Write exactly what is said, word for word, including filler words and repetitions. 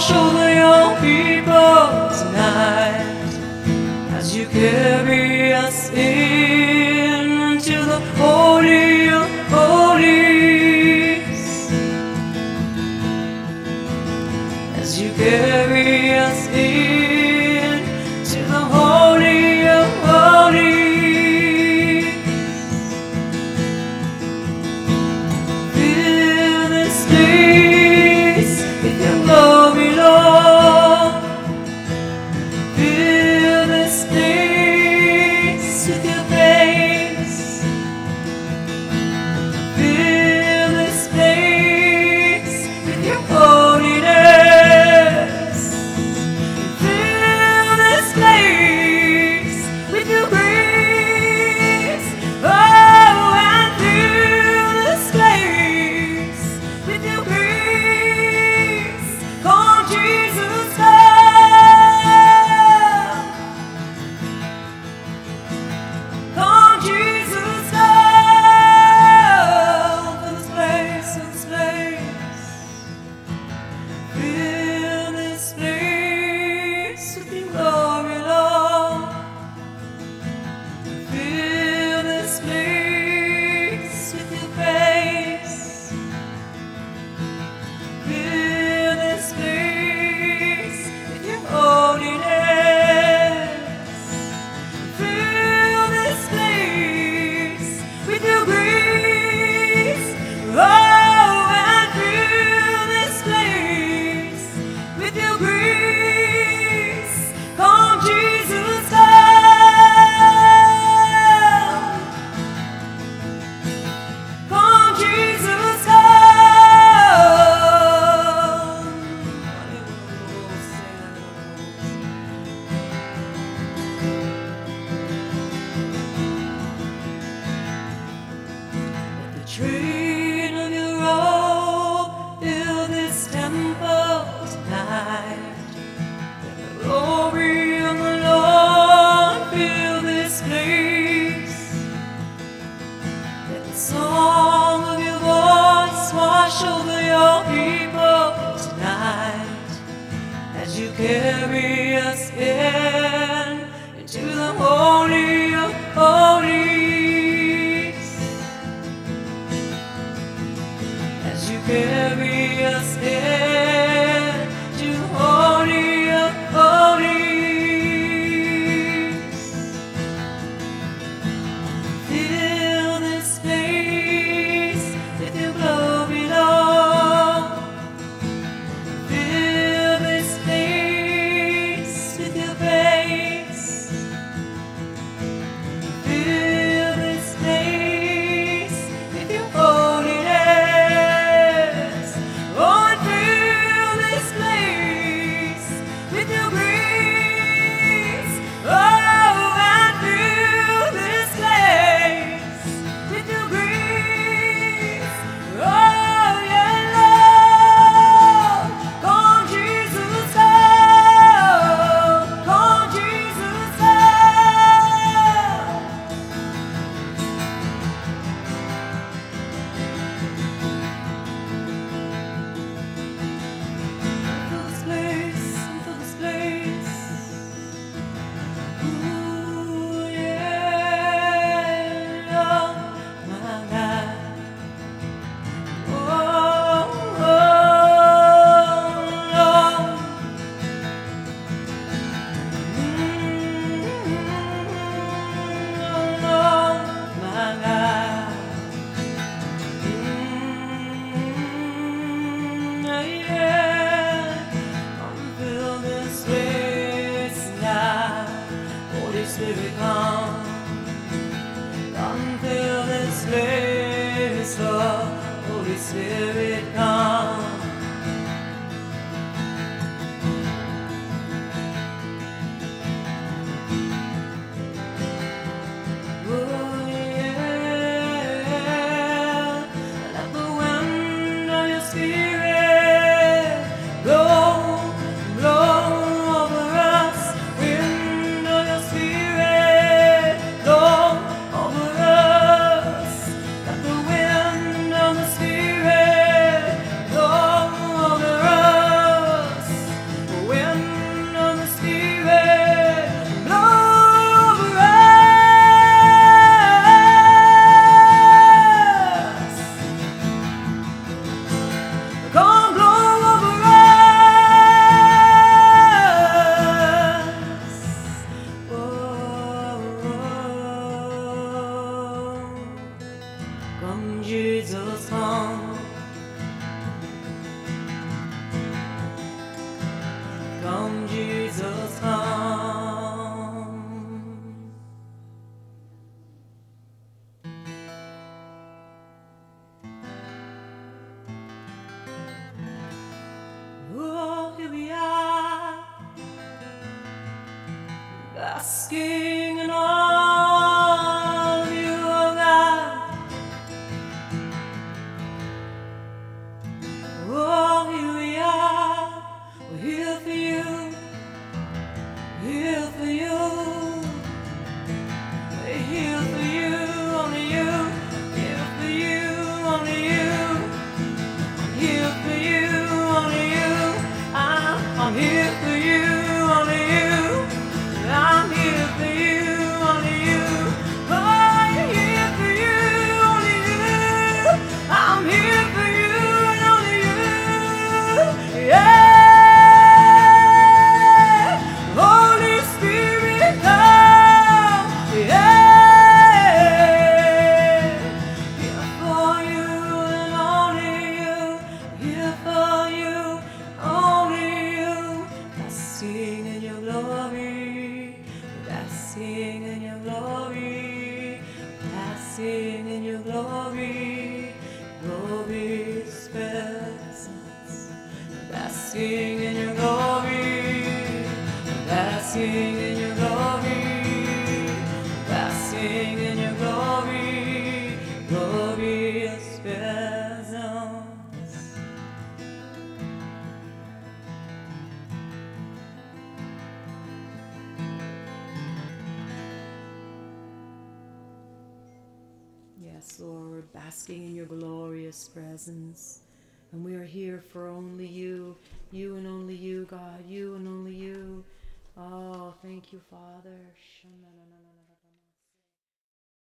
wash over your people tonight, as you carry us into the Holy of Holies, as you carry us in to the Holy of Holies. Fill this place with your glory, Lord. Fill this place with your grace. Fill this place with your holiness. Fill this place with your grace. Oh, and fill this place with your grace. Come, Jesus, come. Come, Jesus, come. Fill this place, fill this place. Fill this place with your glory, Lord. Fill this place with your grace. Fill this place with your holiness. Fill this place with your grace. Oh, and fill this place with your grace. Come, Jesus, come. Come, Jesus, come. Let the train of your robe fill this temple tonight. Let the glory of the Lord fill this place. Let the song of your voice wash over your people tonight, as you carry us in into the Holy of Holies, as you carry us in to the Holy of Holies. Fill this place with your glory, Lord. Fill this place with your grace. come, Jesus, come. Oh, here we are, basking in all of you, oh God. Oh, here we are, we're here for you, here for you. We're here for you, only you, here for you, only you. Here for you, only you. I'm, I'm here for you, only you. I'm here for you, only you. Oh, I'm here for you, only you. I'm here for you, and only you. Yeah. Holy Spirit, come. Yeah. Here for you, and only you. Here for you, only you. Basking in your glory, basking in your glory, basking in your glory, glorious presence. Basking in your glory, basking in your glory, basking in your glory, glorious presence. Yes, Lord, basking in your glorious presence. And we are here for only you, you and only you, God, you and only you. Oh, thank you, Father.